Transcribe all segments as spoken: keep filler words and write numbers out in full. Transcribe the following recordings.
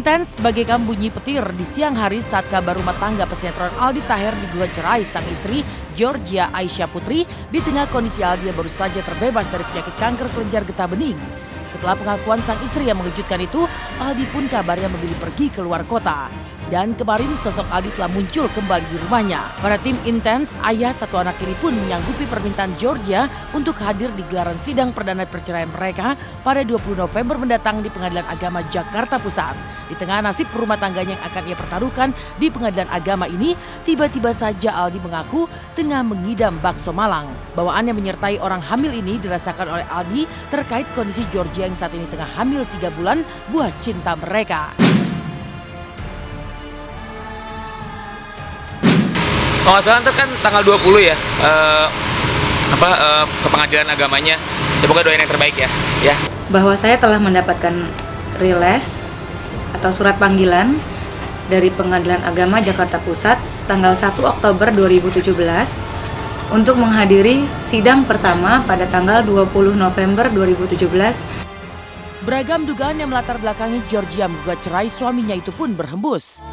Intens bagaikan bunyi petir di siang hari saat kabar rumah tangga pesinetron Aldi Taher digugat cerai sang istri Georgia Aisyah Putri di tengah kondisi Aldi yang baru saja terbebas dari penyakit kanker kelenjar getah bening. Setelah pengakuan sang istri yang mengejutkan itu, Aldi pun kabarnya memilih pergi ke luar kota. Dan kemarin sosok Aldi telah muncul kembali di rumahnya. Pada tim Intens, ayah satu anak ini pun menyanggupi permintaan Georgia untuk hadir di gelaran sidang perdana perceraian mereka pada dua puluh November mendatang di Pengadilan Agama Jakarta Pusat. Di tengah nasib rumah tangganya yang akan ia pertaruhkan di Pengadilan Agama ini, tiba-tiba saja Aldi mengaku tengah mengidam bakso Malang. Bawaan yang menyertai orang hamil ini dirasakan oleh Aldi terkait kondisi Georgia yang saat ini tengah hamil tiga bulan buah cinta mereka. Kalau nggak salah ntar kan tanggal dua puluh ya, uh, apa uh, ke pengadilan agamanya. Ya pokoknya doain yang terbaik ya, ya. Bahwa saya telah mendapatkan riles atau surat panggilan dari Pengadilan Agama Jakarta Pusat tanggal satu Oktober dua ribu tujuh belas untuk menghadiri sidang pertama pada tanggal dua puluh November dua ribu tujuh belas. Beragam dugaan yang melatar belakangi Georgia menggugat cerai suaminya itu pun berhembus.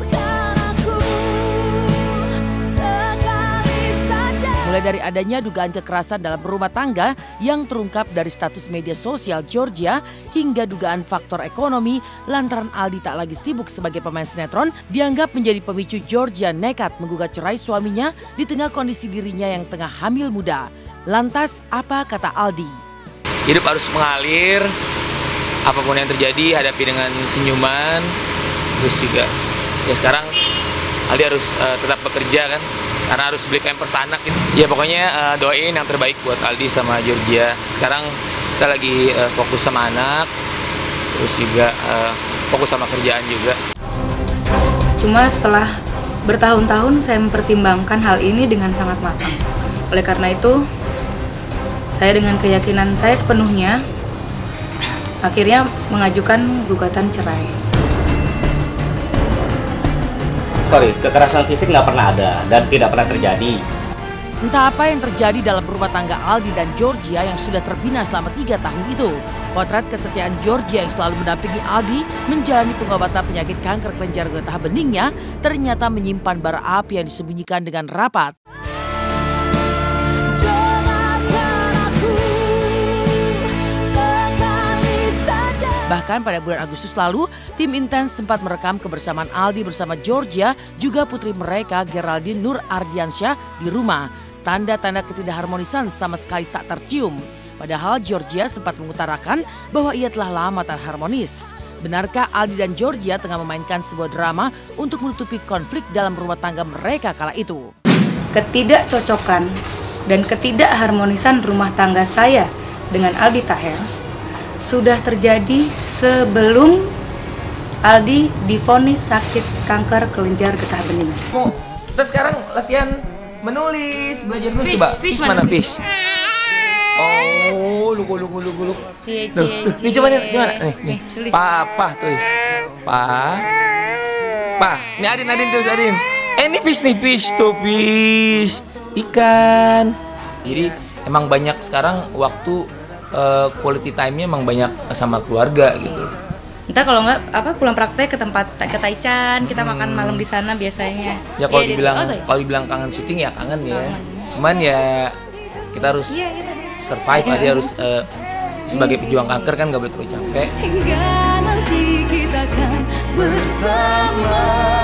Mulai dari adanya dugaan kekerasan dalam rumah tangga yang terungkap dari status media sosial Georgia hingga dugaan faktor ekonomi lantaran Aldi tak lagi sibuk sebagai pemain sinetron dianggap menjadi pemicu Georgia nekat menggugat cerai suaminya di tengah kondisi dirinya yang tengah hamil muda. Lantas apa kata Aldi? Hidup harus mengalir, apapun yang terjadi hadapi dengan senyuman. Terus juga ya sekarang Aldi harus uh, tetap bekerja kan. Karena harus beli pampers anak gitu. Ya pokoknya uh, doain yang terbaik buat Aldi sama Georgia. Sekarang kita lagi uh, fokus sama anak, terus juga uh, fokus sama kerjaan juga. Cuma setelah bertahun-tahun saya mempertimbangkan hal ini dengan sangat matang. Oleh karena itu, saya dengan keyakinan saya sepenuhnya akhirnya mengajukan gugatan cerai. Sorry, kekerasan fisik nggak pernah ada dan tidak pernah terjadi. Entah apa yang terjadi dalam rumah tangga Aldi dan Georgia yang sudah terbina selama tiga tahun itu. Potret kesetiaan Georgia yang selalu mendampingi Aldi menjalani pengobatan penyakit kanker kelenjar getah beningnya ternyata menyimpan bara api yang disembunyikan dengan rapat. Bahkan pada bulan Agustus lalu, tim Intens sempat merekam kebersamaan Aldi bersama Georgia, juga putri mereka Geraldine Nur Ardiansyah di rumah. Tanda-tanda ketidakharmonisan sama sekali tak tercium. Padahal Georgia sempat mengutarakan bahwa ia telah lama tak harmonis. Benarkah Aldi dan Georgia tengah memainkan sebuah drama untuk menutupi konflik dalam rumah tangga mereka kala itu? Ketidakcocokan dan ketidakharmonisan rumah tangga saya dengan Aldi Taher sudah terjadi sebelum Aldi divonis sakit kanker kelenjar getah bening. Mau kita sekarang latihan menulis, belajar nulis. Coba, fish mana fish? Oh, lugu lugu lugu lugu. Cie cie. Nih coba nih, gimana? Nih, nih. Papa tulis. Pa. Pa. Nih Adin, Adin tulis Adin. Eh ini fish nih, fish tuh fish. Ikan. Jadi emang banyak sekarang waktu Uh, quality time-nya emang banyak sama keluarga gitu. Ntar kalau nggak apa pulang praktek ke tempat ke Taichan, kita hmm. makan malam di sana biasanya. Ya kalau ya, dibilang oh, kalau dibilang kangen syuting ya kangen ya. Kangen. Cuman ya kita harus ya, ya, survive, ya. Dia harus uh, sebagai pejuang kanker kan nggak boleh terlalu capek. Hingga nanti kita akan bersama.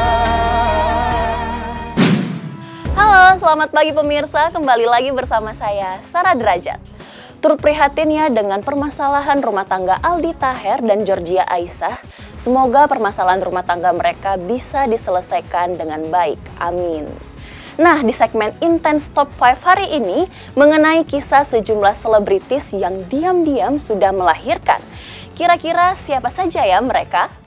Halo, selamat pagi pemirsa. Kembali lagi bersama saya Sarah Derajat. Turut prihatin ya dengan permasalahan rumah tangga Aldi Taher dan Georgia Aisyah. Semoga permasalahan rumah tangga mereka bisa diselesaikan dengan baik. Amin. Nah, di segmen Intens Top lima hari ini mengenai kisah sejumlah selebritis yang diam-diam sudah melahirkan. Kira-kira siapa saja ya mereka?